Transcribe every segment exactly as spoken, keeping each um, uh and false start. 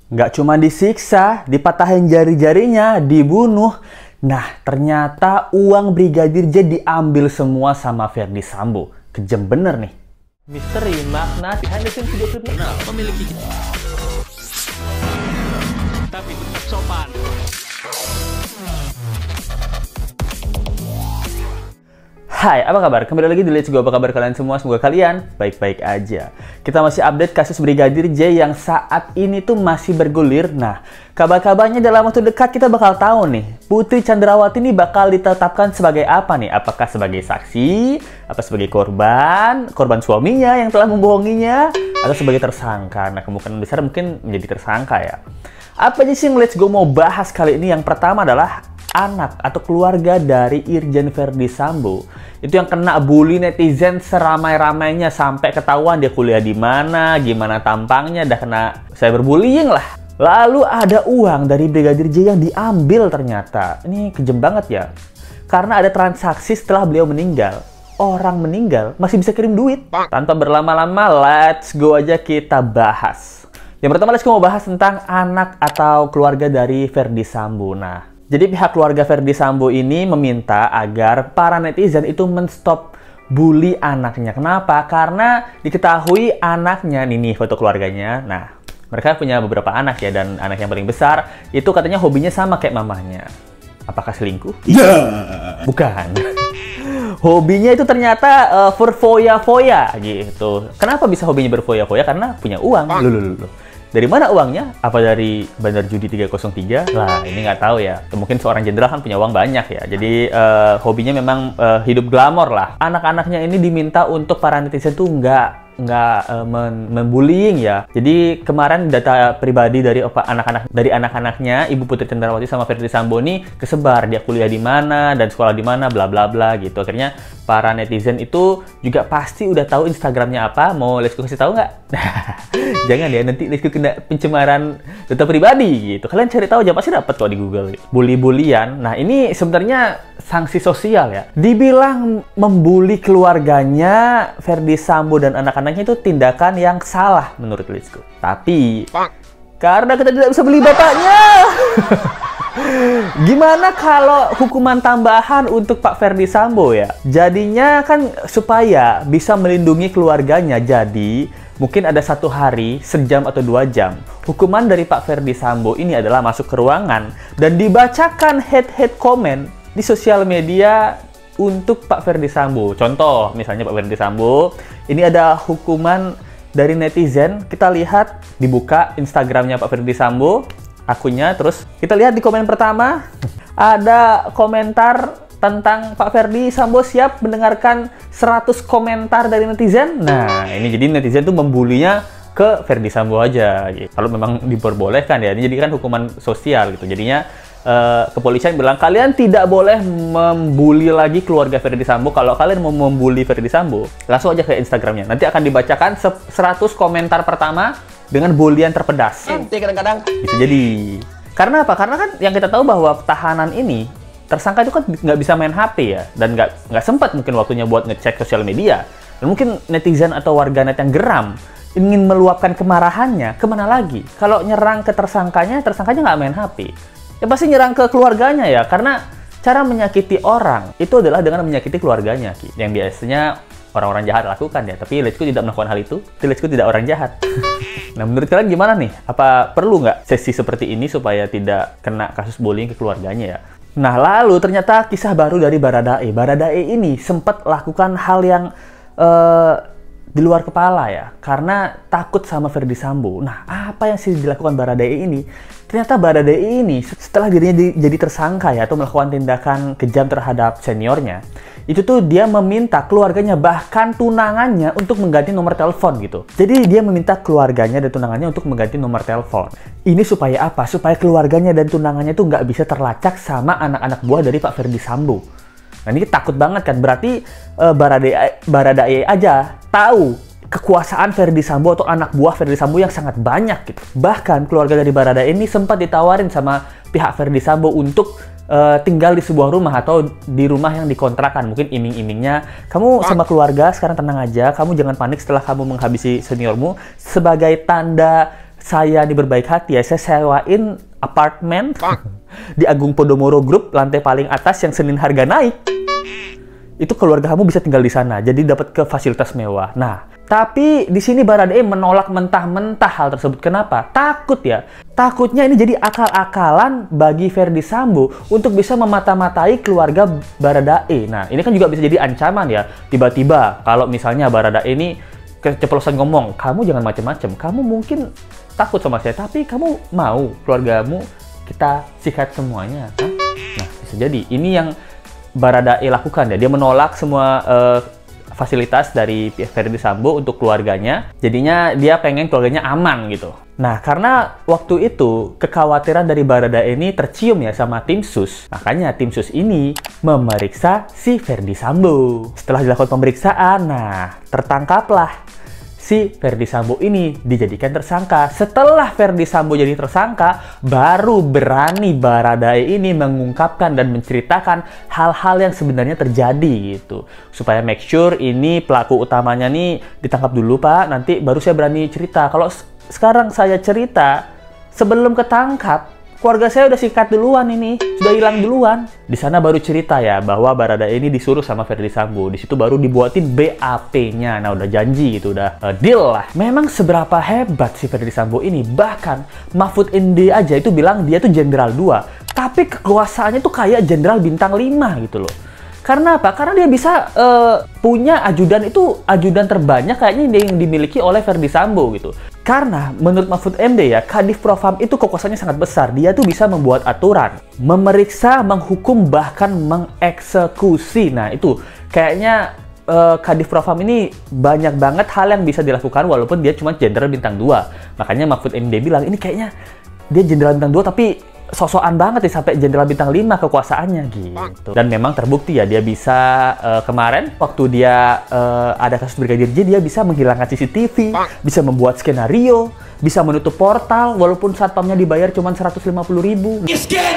Nggak cuma disiksa, dipatahin jari-jarinya, dibunuh. Nah, ternyata uang Brigadir J diambil semua sama Ferdy Sambo. Kejam bener nih. Misteri makna behind the scenes video klip benar memiliki tapi tetap sopan. Hai, apa kabar? Kembali lagi di Let's Go. Apa kabar kalian semua? Semoga kalian baik-baik aja. Kita masih update kasus Brigadir J yang saat ini tuh masih bergulir. Nah, kabar-kabarnya dalam waktu dekat kita bakal tahu nih, Putri Chandrawati ini bakal ditetapkan sebagai apa nih? Apakah sebagai saksi, apa sebagai korban, korban suaminya yang telah membohonginya, atau sebagai tersangka? Nah, kemungkinan besar mungkin menjadi tersangka ya. Apa aja sih yang Let's Go mau bahas kali ini? Yang pertama adalah anak atau keluarga dari Irjen Ferdy Sambo itu yang kena bully netizen seramai-ramainya sampai ketahuan dia kuliah di mana, gimana tampangnya, dah kena cyberbullying lah. Lalu ada uang dari Brigadir J yang diambil ternyata. Ini kejam banget ya. Karena ada transaksi setelah beliau meninggal. Orang meninggal masih bisa kirim duit. Tanpa berlama-lama, let's go aja kita bahas. Yang pertama, let's go mau bahas tentang anak atau keluarga dari Ferdy Sambo. Nah, jadi pihak keluarga Ferdy Sambo ini meminta agar para netizen itu menstop bully anaknya. Kenapa? Karena diketahui anaknya, nih nih foto keluarganya. Nah, mereka punya beberapa anak ya, dan anak yang paling besar itu katanya hobinya sama kayak mamahnya. Apakah selingkuh? Iya. Bukan. Hobinya itu ternyata uh, berfoya-foya gitu. Kenapa bisa hobinya berfoya-foya? Karena punya uang. Loh, loh, loh. Dari mana uangnya? Apa dari bandar judi tiga nol tiga? Lah, ini nggak tahu ya. Mungkin seorang jenderal kan punya uang banyak ya. Jadi uh, hobinya memang uh, hidup glamor lah. Anak-anaknya ini diminta untuk para netizen tuh nggak nggak uh, membullying ya. Jadi kemarin data pribadi dari anak-anak dari anak-anaknya Ibu Putri Chandrawati sama Ferdy Sambo ini kesebar, dia kuliah di mana dan sekolah di mana, bla bla bla gitu. Akhirnya para netizen itu juga pasti udah tahu Instagramnya apa. Mau Let's Go kasih tahu nggak? Jangan ya, nanti Let's Go kena pencemaran data pribadi gitu. Kalian cari tahu aja, pasti dapat kok di Google. Bully-bulian. Nah, ini sebenarnya sanksi sosial ya. Dibilang membuli keluarganya Ferdy Sambo dan anak-anaknya itu tindakan yang salah menurut Let's Go. Tapi karena kita tidak bisa beli bapaknya. Gimana kalau hukuman tambahan untuk Pak Ferdy Sambo ya? Jadinya kan supaya bisa melindungi keluarganya. Jadi mungkin ada satu hari, sejam atau dua jam. Hukuman dari Pak Ferdy Sambo ini adalah masuk ke ruangan dan dibacakan head-head comment di sosial media untuk Pak Ferdy Sambo. Contoh, misalnya Pak Ferdy Sambo, ini ada hukuman dari netizen. Kita lihat, dibuka Instagramnya Pak Ferdy Sambo, akunnya, terus kita lihat di komen pertama, ada komentar tentang Pak Ferdy Sambo siap mendengarkan seratus komentar dari netizen. Nah, ini jadi netizen tuh membulinya ke Ferdy Sambo aja gitu. Kalau memang diperbolehkan ya, ini jadi kan hukuman sosial gitu. Jadinya Uh, kepolisian bilang kalian tidak boleh membuli lagi keluarga Ferdy Sambo. Kalau kalian mau membuli Ferdy Sambo, langsung aja ke Instagramnya. Nanti akan dibacakan seratus komentar pertama dengan bulian terpedas. Nanti kadang-kadang Bisa jadi. Karena apa? Karena kan yang kita tahu bahwa tahanan ini, tersangka itu kan nggak bisa main H P ya, dan nggak nggak sempat mungkin waktunya buat ngecek sosial media. Dan mungkin netizen atau warganet yang geram ingin meluapkan kemarahannya, kemana lagi? Kalau nyerang ke tersangkanya, tersangkanya nggak main H P. Ya pasti nyerang ke keluarganya ya, karena cara menyakiti orang itu adalah dengan menyakiti keluarganya, Ki. Yang biasanya orang-orang jahat lakukan ya, tapi Let's Go tidak melakukan hal itu. Let's Go tidak orang jahat. Nah, menurut kalian gimana nih? Apa perlu nggak sesi seperti ini supaya tidak kena kasus bullying ke keluarganya ya? Nah, lalu ternyata kisah baru dari Baradae. Baradae ini sempat lakukan hal yang uh, di luar kepala ya, karena takut sama Ferdy Sambo. Nah, apa yang sih dilakukan Baradae ini? Ternyata Baradae ini setelah dirinya di, jadi tersangka ya, atau melakukan tindakan kejam terhadap seniornya, itu tuh dia meminta keluarganya, bahkan tunangannya, untuk mengganti nomor telepon gitu. Jadi dia meminta keluarganya dan tunangannya untuk mengganti nomor telepon. Ini supaya apa? Supaya keluarganya dan tunangannya tuh nggak bisa terlacak sama anak-anak buah dari Pak Ferdy Sambo. Nah, ini takut banget kan? Berarti uh, Baradae, Baradae aja tahu kekuasaan Ferdy Sambo atau anak buah Ferdy Sambo yang sangat banyak gitu. Bahkan keluarga dari Baradae ini sempat ditawarin sama pihak Ferdy Sambo untuk uh, tinggal di sebuah rumah atau di rumah yang dikontrakan. Mungkin iming-imingnya, kamu sama keluarga sekarang tenang aja, kamu jangan panik setelah kamu menghabisi seniormu. Sebagai tanda saya ini berbaik hati ya, saya sewain apartemen di Agung Podomoro Group lantai paling atas yang Senin harga naik. Itu keluarga kamu bisa tinggal di sana, jadi dapat ke fasilitas mewah. Nah, tapi di sini Baradae menolak mentah-mentah hal tersebut. Kenapa? Takut ya. Takutnya ini jadi akal-akalan bagi Ferdy Sambo untuk bisa memata-matai keluarga Baradae. Nah, ini kan juga bisa jadi ancaman ya. Tiba-tiba kalau misalnya Baradae ini keceplosan ngomong, kamu jangan macam-macam. Kamu mungkin takut sama saya, tapi kamu mau keluargamu kita sikat semuanya. Kan? Nah, bisa jadi ini yang Baradae lakukan ya. Dia menolak semua uh, fasilitas dari Ferdy Sambo untuk keluarganya. Jadinya dia pengen keluarganya aman gitu. Nah, karena waktu itu kekhawatiran dari Baradae ini tercium ya sama tim sus. Makanya tim sus ini memeriksa si Ferdy Sambo. Setelah dilakukan pemeriksaan, nah tertangkaplah si Ferdy Sambo ini dijadikan tersangka. Setelah Ferdy Sambo jadi tersangka, baru berani Baradae ini mengungkapkan dan menceritakan hal-hal yang sebenarnya terjadi gitu. Supaya make sure ini pelaku utamanya nih ditangkap dulu Pak, nanti baru saya berani cerita. Kalau sekarang saya cerita, sebelum ketangkap, keluarga saya udah sikat duluan ini, sudah hilang duluan. Di sana baru cerita ya bahwa Baradae ini disuruh sama Ferdy Sambo. Di situ baru dibuatin B A P-nya. Nah, udah janji gitu, udah uh, deal lah. Memang seberapa hebat si Ferdy Sambo ini. Bahkan Mahfud M D aja itu bilang dia tuh jenderal dua. Tapi kekuasaannya tuh kayak jenderal bintang lima gitu loh. Karena apa? Karena dia bisa uh, punya ajudan itu, ajudan terbanyak kayaknya yang dimiliki oleh Ferdy Sambo gitu. Karena menurut Mahfud M D ya, Kadif Propam itu kekuasaannya sangat besar. Dia tuh bisa membuat aturan, memeriksa, menghukum, bahkan mengeksekusi. Nah itu kayaknya uh, Kadif Propam ini banyak banget hal yang bisa dilakukan walaupun dia cuma jenderal bintang dua. Makanya Mahfud M D bilang ini kayaknya dia jenderal bintang dua tapi sosokan banget nih sampai jenderal bintang lima kekuasaannya gitu. Dan memang terbukti ya dia bisa uh, kemarin waktu dia uh, ada kasus Brigadir J, dia bisa menghilangkan C C T V, bisa membuat skenario, bisa menutup portal walaupun satpamnya dibayar cuma seratus lima puluh ribu. Miskin!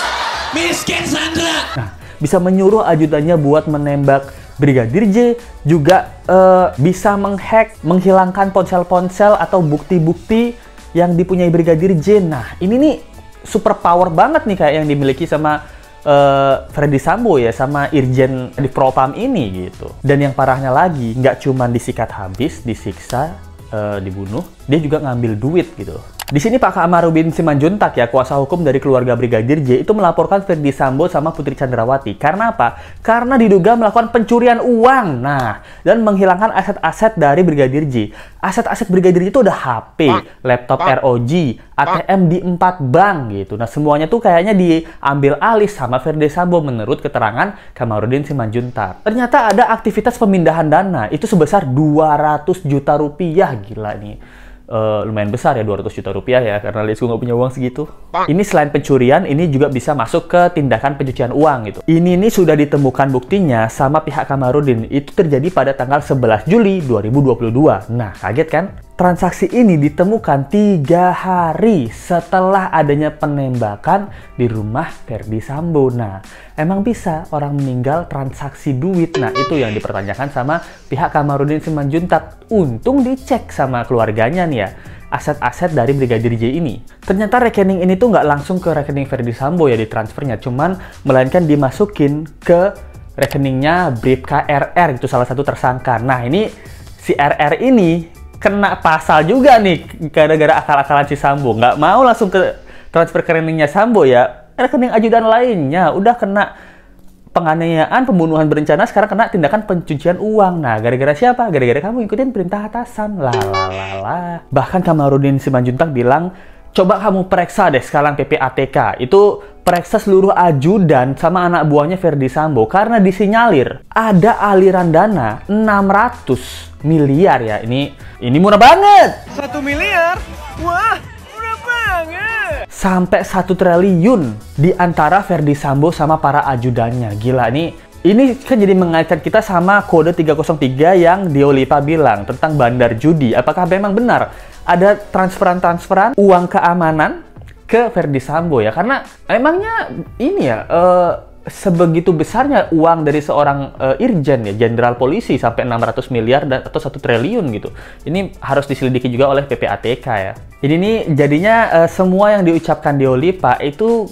Miskin Sandra! Nah, bisa menyuruh ajudannya buat menembak Brigadir J, juga uh, bisa menghack, menghilangkan ponsel-ponsel atau bukti-bukti yang dipunyai Brigadir J. Nah, ini nih super power banget nih kayak yang dimiliki sama uh, Ferdy Sambo ya, sama Irjen di Propam ini gitu. Dan yang parahnya lagi, nggak cuma disikat habis, disiksa, uh, dibunuh, dia juga ngambil duit gitu. Di sini Pak Kamarudin Simanjuntak ya, kuasa hukum dari keluarga Brigadir J itu melaporkan Ferdy Sambo sama Putri Chandrawati. Karena apa? Karena diduga melakukan pencurian uang. Nah, dan menghilangkan aset-aset dari Brigadir J. Aset-aset Brigadir J itu ada H P, laptop R O G, A T M di empat bank gitu. Nah, semuanya tuh kayaknya diambil alih sama Ferdy Sambo menurut keterangan Kamarudin Simanjuntak. Ternyata ada aktivitas pemindahan dana itu sebesar dua ratus juta rupiah. Gila nih. Uh, lumayan besar ya, dua ratus juta rupiah ya, karena Lesku nggak punya uang segitu. Ini selain pencurian, ini juga bisa masuk ke tindakan pencucian uang gitu. Ini nih sudah ditemukan buktinya sama pihak Kamarudin. Itu terjadi pada tanggal sebelas Juli dua ribu dua puluh dua. Nah, kaget kan? Transaksi ini ditemukan tiga hari setelah adanya penembakan di rumah Ferdy Sambo. Nah, emang bisa orang meninggal transaksi duit? Nah, itu yang dipertanyakan sama pihak Kamarudin Simanjuntak. Untung dicek sama keluarganya nih ya, aset-aset dari Brigadir J ini. Ternyata rekening ini tuh nggak langsung ke rekening Ferdy Sambo ya ditransfernya, cuman melainkan dimasukin ke rekeningnya Bribka R R, itu salah satu tersangka. Nah, ini si R R ini kena pasal juga nih gara-gara akal-akalan si Sambo. Nggak mau langsung ke transfer ke rekeningnya Sambo ya, rekening ajudan lainnya. Udah kena penganiayaan, pembunuhan berencana, sekarang kena tindakan pencucian uang. Nah, gara-gara siapa? Gara-gara kamu ikutin perintah atasan. Lah, lah, lah, lah. Bahkan Kamarudin Simanjuntak bilang, coba kamu periksa deh sekarang P P A T K. Itu periksa seluruh ajudan sama anak buahnya Ferdy Sambo. Karena disinyalir ada aliran dana enam ratus miliar ya. Ini ini murah banget. Satu miliar? Wah, murah banget. Sampai satu triliun di antara Ferdy Sambo sama para ajudannya. Gila, ini ini kan jadi mengaitkan kita sama kode tiga nol tiga yang Diolipa bilang tentang bandar judi. Apakah memang benar ada transferan-transferan uang keamanan ke Ferdy Sambo ya? Karena emangnya ini ya, uh, sebegitu besarnya uang dari seorang uh, irjen ya, jenderal polisi sampai enam ratus miliar dan atau satu triliun gitu. Ini harus diselidiki juga oleh P P A T K ya. Jadi ini jadinya uh, semua yang diucapkan Deolipa itu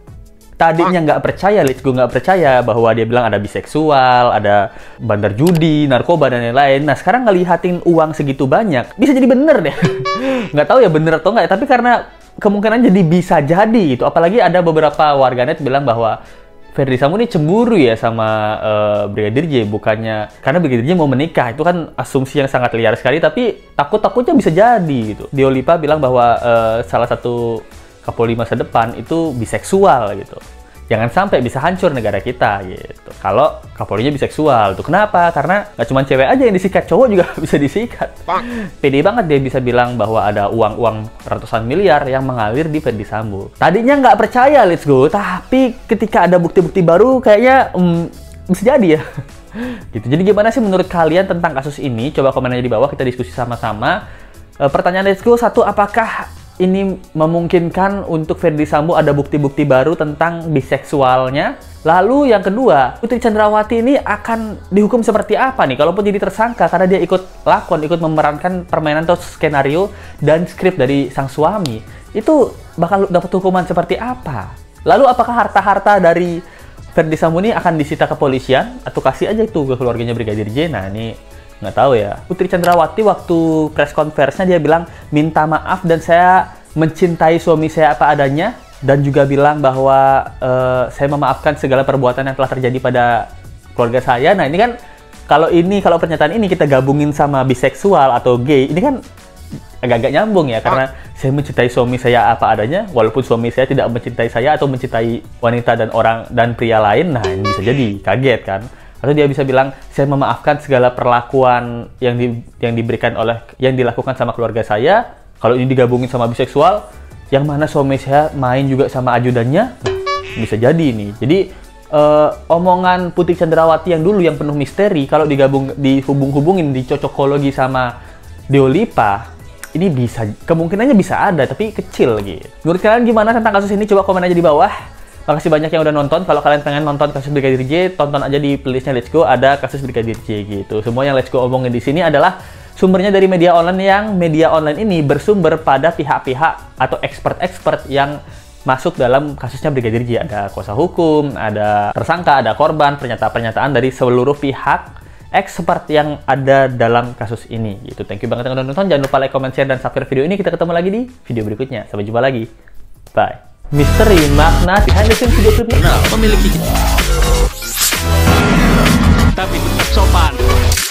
tadinya nggak percaya, let's go nggak percaya bahwa dia bilang ada biseksual, ada bandar judi, narkoba dan lain-lain. Nah sekarang ngelihatin uang segitu banyak, bisa jadi bener deh. Nggak tahu ya bener atau nggak, tapi karena kemungkinan jadi bisa jadi gitu. Apalagi ada beberapa warganet bilang bahwa Ferdy Sambo ini cemburu ya sama uh, Brigadir J, bukannya karena Brigadir J mau menikah. Itu kan asumsi yang sangat liar sekali, tapi takut-takutnya bisa jadi gitu. Deolipa bilang bahwa uh, salah satu Kapolri masa depan itu biseksual gitu. Jangan sampai bisa hancur negara kita gitu. Kalau Kapolrinya biseksual tuh. Kenapa? Karena nggak cuma cewek aja yang disikat, cowok juga bisa disikat. Pede banget dia bisa bilang bahwa ada uang-uang ratusan miliar yang mengalir di Ferdy Sambo. Tadinya nggak percaya, let's go. Tapi ketika ada bukti-bukti baru, kayaknya um, bisa jadi ya. Gitu. Jadi gimana sih menurut kalian tentang kasus ini? Coba komen aja di bawah, kita diskusi sama-sama. E, pertanyaan let's go, satu, apakah ini memungkinkan untuk Ferdy Sambo ada bukti-bukti baru tentang biseksualnya? Lalu yang kedua, Putri Chandrawati ini akan dihukum seperti apa nih? Kalaupun jadi tersangka karena dia ikut lakon, ikut memerankan permainan atau skenario dan skrip dari sang suami, itu bakal dapat hukuman seperti apa? Lalu apakah harta-harta dari Ferdy Sambo ini akan disita kepolisian atau kasih aja itu ke keluarganya Brigadir J? Nah ini nggak tahu ya. Putri Chandrawati waktu press conference-nya dia bilang minta maaf dan saya mencintai suami saya apa adanya, dan juga bilang bahwa uh, saya memaafkan segala perbuatan yang telah terjadi pada keluarga saya. Nah ini kan kalau ini kalau pernyataan ini kita gabungin sama biseksual atau gay, ini kan agak-agak nyambung ya, karena saya mencintai suami saya apa adanya walaupun suami saya tidak mencintai saya atau mencintai wanita dan orang dan pria lain. Nah ini bisa jadi kaget kan. Atau dia bisa bilang saya memaafkan segala perlakuan yang di, yang diberikan oleh yang dilakukan sama keluarga saya. Kalau ini digabungin sama biseksual, yang mana suami saya main juga sama ajudannya, nah, bisa jadi ini. Jadi uh, omongan Putri Chandrawati yang dulu yang penuh misteri, kalau digabung dihubung-hubungin dicocokologi sama Deolipa, ini bisa kemungkinannya bisa ada tapi kecil gitu. Menurut kalian gimana tentang kasus ini? Coba komen aja di bawah. Makasih banyak yang udah nonton. Kalau kalian pengen nonton kasus Brigadir J, tonton aja di playlistnya Let's Go, ada kasus Brigadir J gitu. Semua yang Let's Go omongin di sini adalah sumbernya dari media online, yang media online ini bersumber pada pihak-pihak atau expert-expert yang masuk dalam kasusnya Brigadir J. Ada kuasa hukum, ada tersangka, ada korban, pernyataan-pernyataan dari seluruh pihak expert yang ada dalam kasus ini gitu. Thank you banget yang udah nonton. Jangan lupa like, comment, share, dan subscribe video ini. Kita ketemu lagi di video berikutnya. Sampai jumpa lagi. Bye. Misteri makna behind the scenes video klipnya Nah, memiliki tapi tetap sopan.